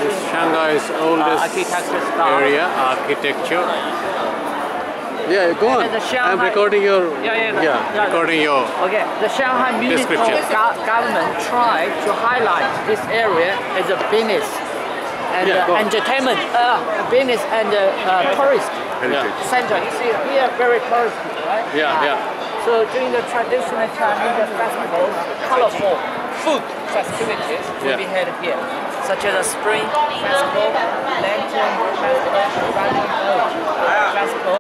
This is Shanghai's oldest architecture. Yeah, go on. I'm recording your. Recording your. Okay, the Shanghai municipal government tried to highlight this area as a business and entertainment, business and tourist center. You see here, very touristy, right? So during the traditional Chinese festivals, colorful food festivities will be held here, such as a spring festival, lantern festival, festival.